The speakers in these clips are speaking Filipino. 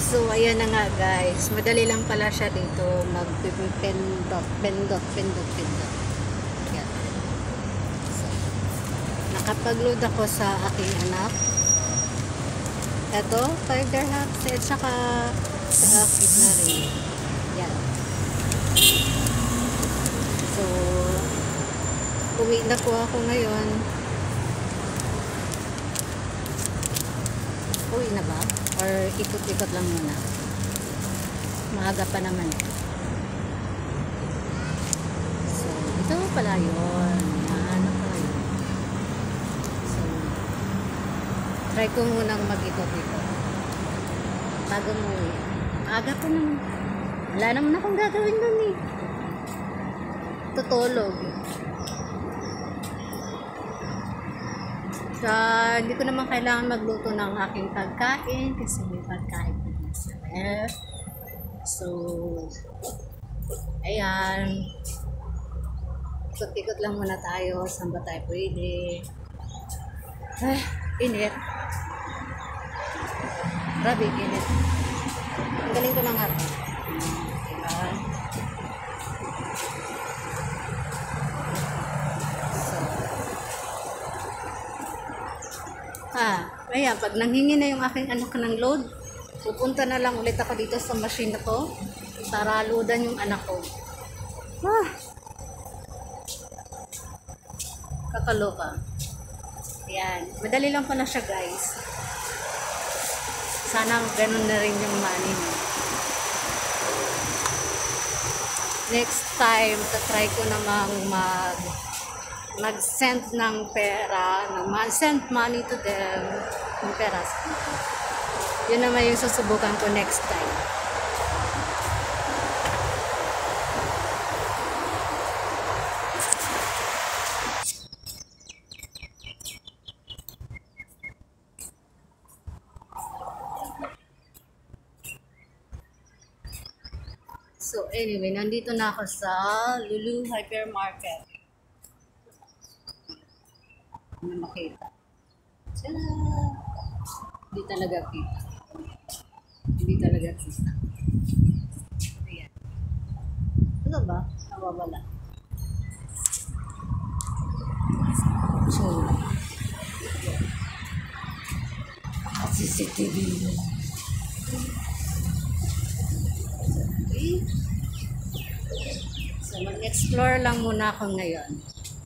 So, ayan na nga guys. Madali lang pala siya dito mag-pendot. Yan. So, nakapag-load ako sa aking anak. Ito, 5 dirhams. At saka sa akin na rin. Yan. So, uwi na po ako ngayon. Uwi na ba? Or ikot-ikot lang muna? Maaga pa naman. So, ito pala yun. Ano pala yun? So, try ko munang mag-ikot-ikot. Bago mo uwi. Maaga pa naman. Wala naman akong gagawin dun eh. Tutulog. So, hindi ko naman kailangan magluto ng aking pagkain kasi may pagkain na sa ref. So, ayan. Ikot-ikot lang muna tayo. Saan ba tayo pwede? Ay, init. Grabe, init. Ang galing ko na nga. Diba? Ayan, pag nanghingi na yung aking anak ng load, pupunta na lang ulit ako dito sa machine na to para loadan yung anak ko. Kakaloka. Ayan, madali lang pala siya guys. Sana ganun na rin yung money mo. Next time, tatry ko namang mag-send ng pera, send money to them, ng pera. Yun naman yung susubukan ko next time. So anyway, nandito na ako sa Lulu Hypermarket. Ano makita? Hindi talaga kita. Hindi talaga kita. Ayan. Ano ba? Nawawala. So, CCTV. Okay. So, mag-explore lang muna ako ngayon.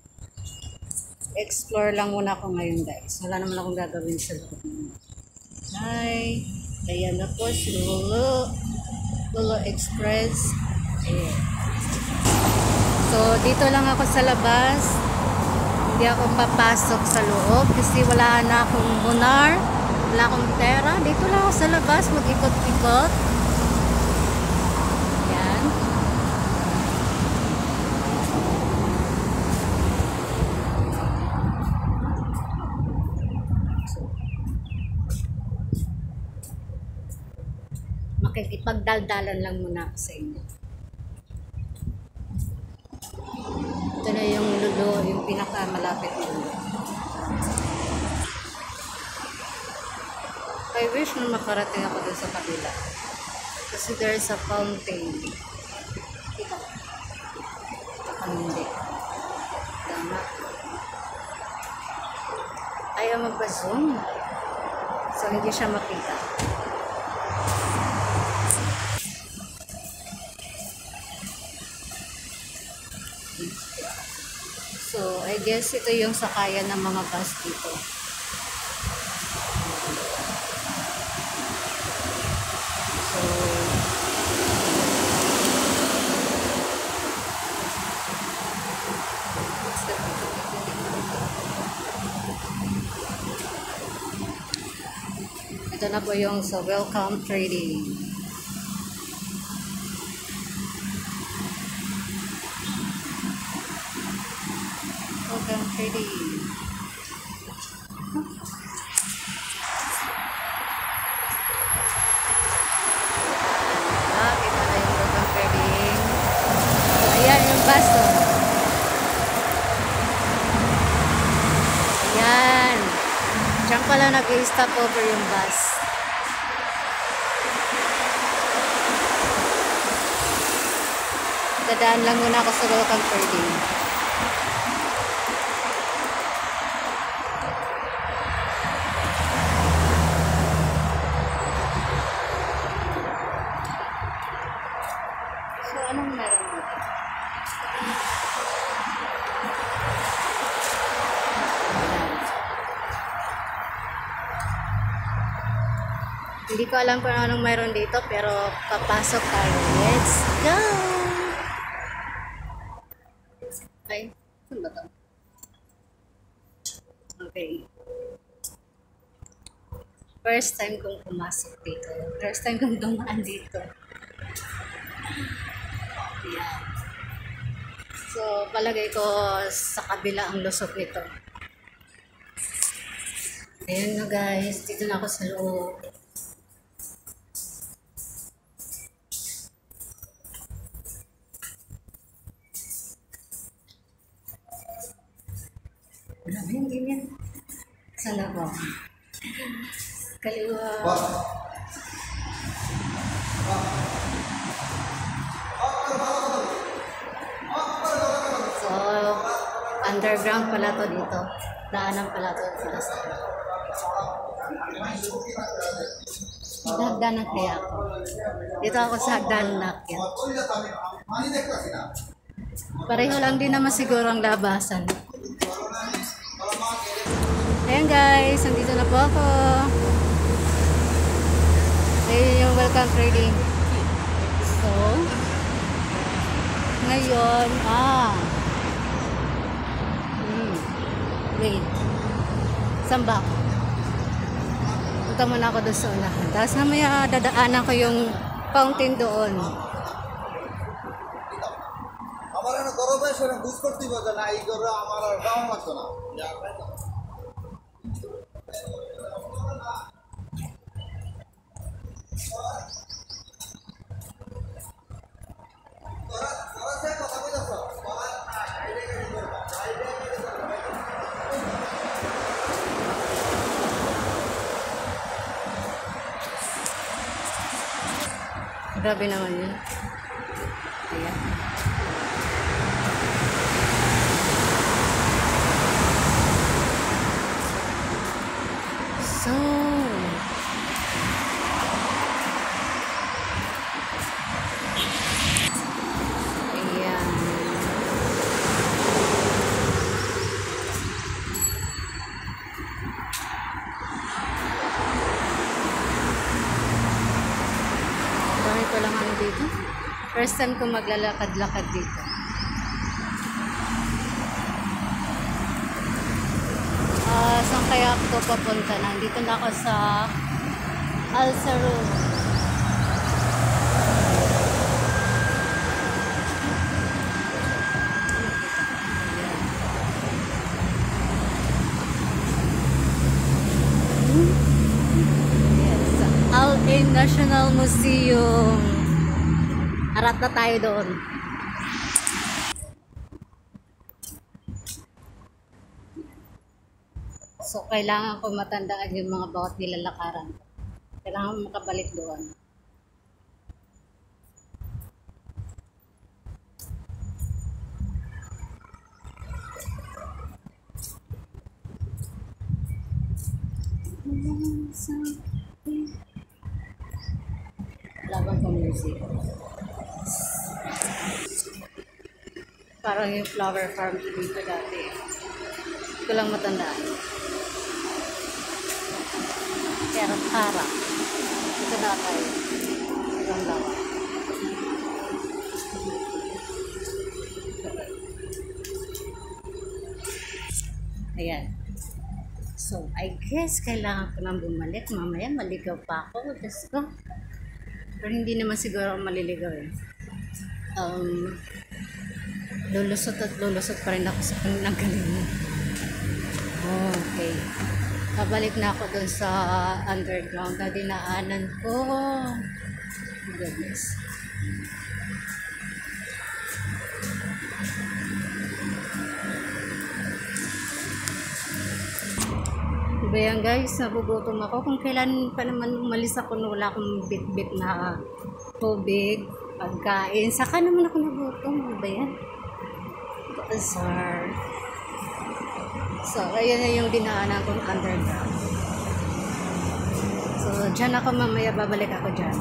Explore lang muna ako ngayon guys. Wala naman akong gagawin sa loob. Hi. Ayan na po si Lulu Express. Ayan. So dito lang ako sa labas. Hindi ako papasok sa loob kasi wala na akong bunar. Wala akong pera. Dito lang ako sa labas. Mag-ikot-ikot. Ayan. Makikipagdaldalan lang muna ako sa inyo. Ito na yung Lulu, yung pinakamalapit na Lulu. I wish na makarating ako dun sa kabila. Kasi there's a fountain. Ito. Ito hindi. Tama. Ayaw magpa-zoom. So hindi siya makita. So, I guess ito yung sakayan ng mga bus dito. So, ito na po yung sa Welcome Trading. Welcome Trading. Kita na yung Welcome Trading. So, ayan yung bus. Ayan. Diyan pala nag-i-stop over yung bus. Dadaan lang muna ako sa local trading. So, anong meron dito? Hindi ko alam kung anong meron dito, pero papasok tayo. Let's go! Ay, saan ba ito? Okay. First time kong pumasok dito. First time kong dumaan dito. Ayan. So, palagay ko sa kabila ang lusok nito. Ayan na guys, dito na ako sa loob. Grabe yung ganyan. Saan ako? Kaliwa. So, underground pala to dito. Daanan pala to pala sa hagdanan kaya ako. Dito ako sa hagdanan nakyat. Pareho lang din naman siguro ang labasan. Ayan guys, nandito na po ako. Ayun yung welcome trading. So, ngayon, wait. Saan ba ako? Punta muna ako doon sa unahan. Tapos namaya dadaanan ko yung fountain doon. हमारा ना करो भाई सर बुझ करती बता ना ई करो हमारा गांव मत ना यार भाई Grabe naman yun. Ayan. So, ayan. Dami ko lang ano dito. First time ko maglalakad-lakad dito. Saan kaya ako papunta? Nandito na ako sa Alsaro. Yes, Al-Ain National Museum. Harap na tayo doon. So, kailangan ko matandaan yung mga bawat nilalakaran. Kailangan makabalik doon. Laban ko music. Parang yung flower farm dito dati. Hindi ko lang matandaan. Pero para ito na tayo ibang lawa. Ayan. So, I guess kailangan ko nang bumalik. Mamaya maligaw pa ako. Diyos ko. Pero hindi naman siguro maliligaw eh. Lulusot at lulusot pa rin ako sa pinagaling. Okay. Pabalik na ako dun sa underground na dinaanan ko. Goodness. Diba yan guys, nagugutom ako. Kung kailan pa naman umalis ako na wala akong bit-bit na tubig. pagkain. Saka naman ako nagutom. Ano ba yan? Bazaar. So, ayan na yung dinaanan kong underground. So, dyan ako mamaya. Babalik ako dyan.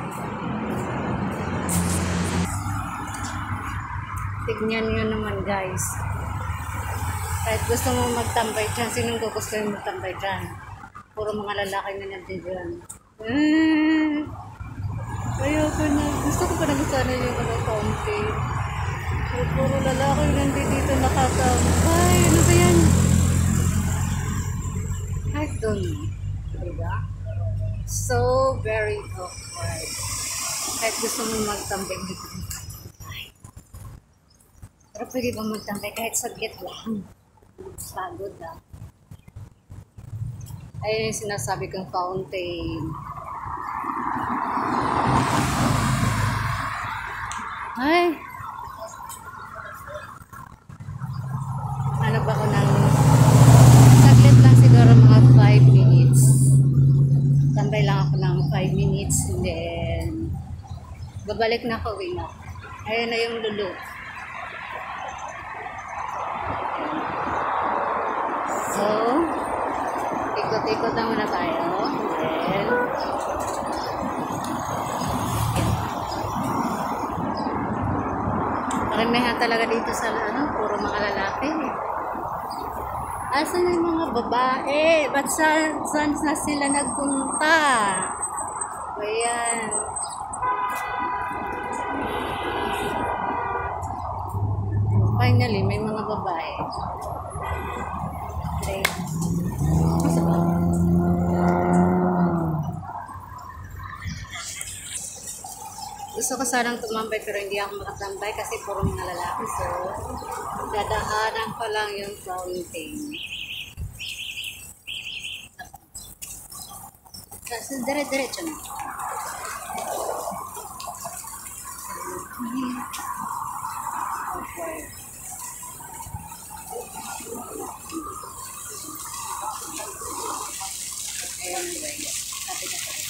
Tignan nyo naman guys. Kahit gusto mo magtambay dyan, sinong gusto yung magtambay dyan? Puro mga lalaki na nandiyan dyan. Ayoko na. Gusto ko pa na sana yung mga kaunti. Puro lalaki nandito dito nakatambay. Ano ba yan? I don't know. Diba? So very awkward. Kahit gusto mo magtambay dito. Pero pwede ba magtambay kahit saglit lang? Pagod na. Ayun yung sinasabi kong fountain. Ay! Ano ba ko ng saglit lang siguro mga 5 minutes. Tambay lang ako ng 5 minutes and then babalik na ako, uwi na. Ayun na yung lulo. So, ikot-ikot na muna tayo. Then, karamihan talaga dito sa puro mga lalaki. Asan yung mga babae? Ba't saan na sila nagpunta? Ayan. Finally, may mga babae. Okay. Masa ba? Gusto ko sanang tumambay pero hindi ako makatambay kasi puro mga lalaki. So, dadaanan ko lang yung fountain. Kasi dire-diretso na. Okay. Anyway, kapit na tayo.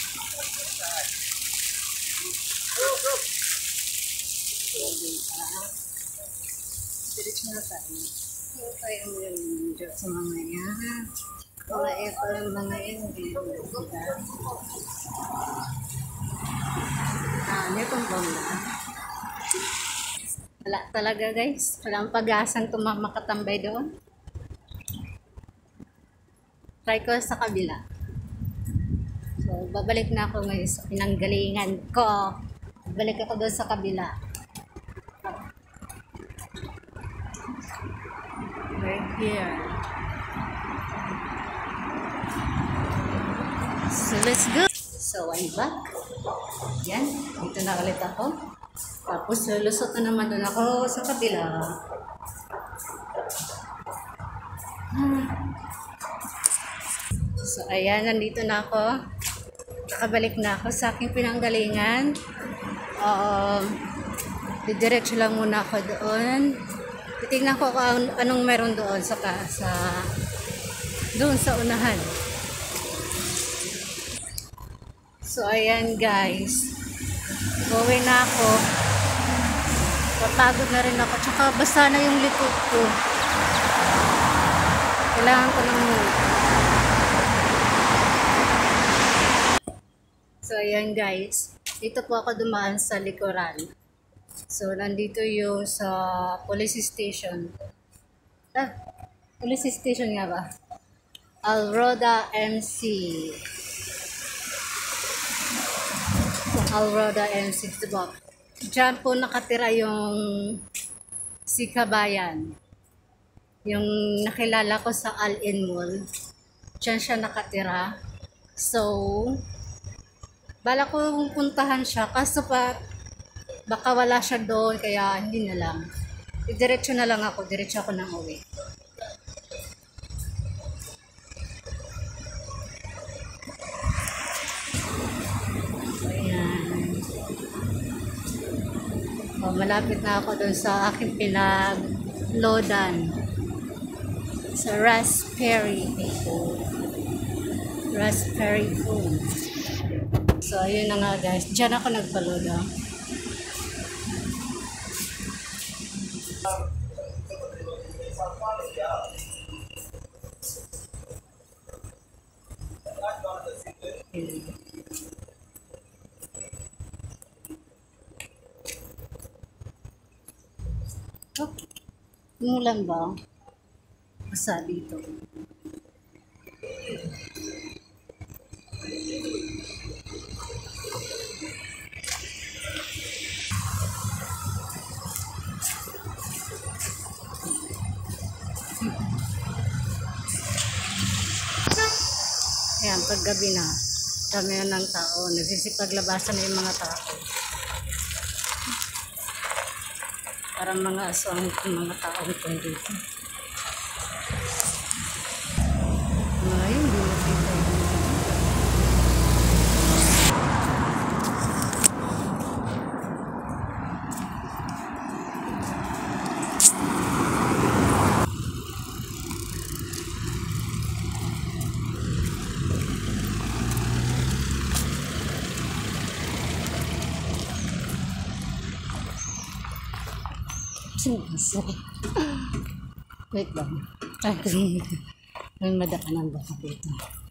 Diretso na tayo. So, tayo mo yung sa mga yan. Wala ito yung mga yan. Ano itong bangla? Wala talaga guys. Walang pag-asang makatambay doon. Try ko sa kabila. So, babalik na ako ngayon sa pinanggalingan ko. Balik ako doon sa kabila. Right here. So, let's go. So, I'm back. Yan. Dito na ulit ako. Tapos, lulusot na naman doon ako sa kabila. So, ayan. Nandito na ako. Nakabalik na ako sa aking pinanggalingan. Didiretso lang muna ako doon. Titignan ko kung anong meron doon doon sa unahan. So, ayan guys. Gawin na ako. Papagod na rin ako. Tsaka basa na yung likod ko. Kailangan ko ng move. So, ayan guys. Dito po ako dumaan sa likuran. So, nandito yung sa police station. Police station nga ba? Alroda MC. So, Alroda MC. Diba? Diyan po nakatira yung si Kabayan. Yung nakilala ko sa Al-In Mall. Diyan siya nakatira. So, bala ko puntahan siya. Kaso baka wala siya doon, kaya hindi na lang. Diretso na lang ako. Diretso ako ng uwi. Ayan. O, malapit na ako doon sa aking pinag-loadan. Sa Raspberry Food. Raspberry Food. So, ayun na nga guys. Diyan ako nagpa-load. Ayan. Oh, umulan ba? Basa dito. Ayan, paggabi na, dami na ng tao. Nagsisipaglabasan na yung mga tao. Parang mga aswang yung mga tao ito dito. Ayun, dito dito. Wait lang. Ay, may madaanan ba dito?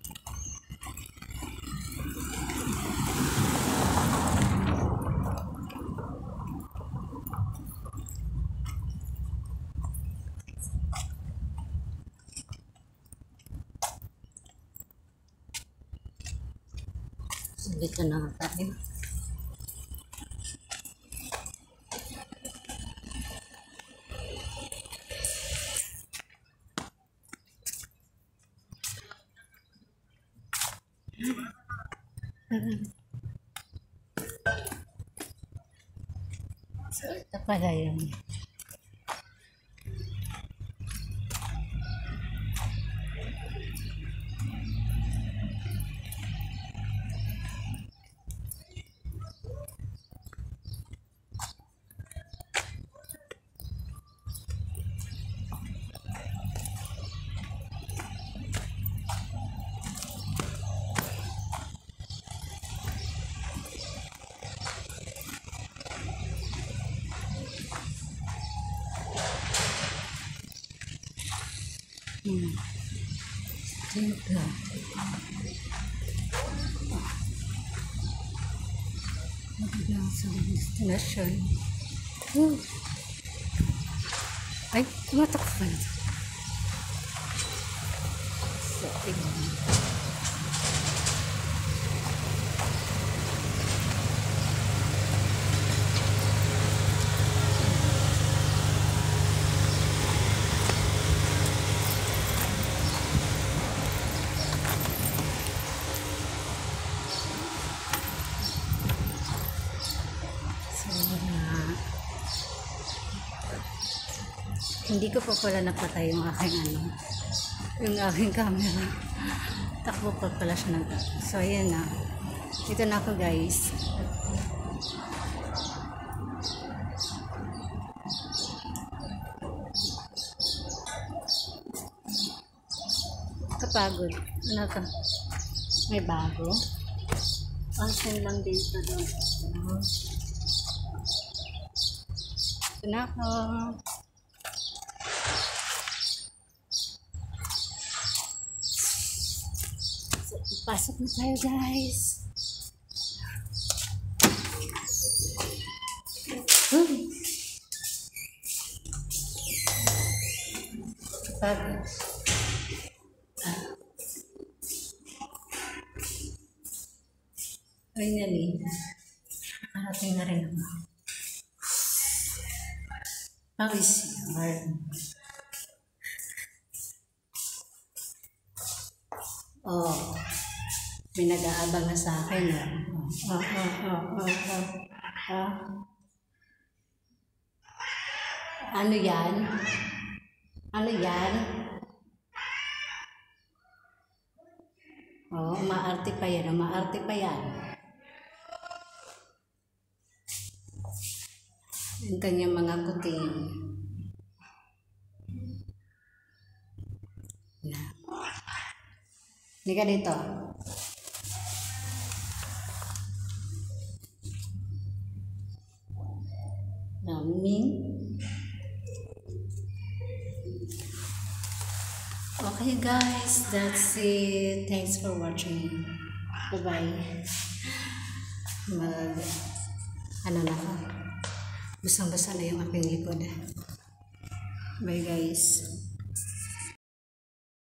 So, dito na nga tayo. So, ito pala yun. Dito. Magiging sa destination. Ay, tumatak pa na ito. So, tingnan. Hindi ko pa pala napatay yung aking yung aking camera. Takbo pa pala siya ng takbo. So, ayan na. Dito na ako, guys. Kapagod. Ano to? May bago. Pansin lang dito doon. Ito na ako. Pasok na tayo, guys. Pagod. Finally, nakarating na rin ako. Pawis yarn. Oh, may nag-aabang na sa akin. Ano yan? Ano yan? Oh, maarte pa yan. Maarte pa yan. Yung kanyang mga kuting. Na. Hindi ka dito. Naming. Okay guys, that's it. Thanks for watching. Bye-bye. Mag, ano na ako. Basang-basa na yung aking likod. Bye guys.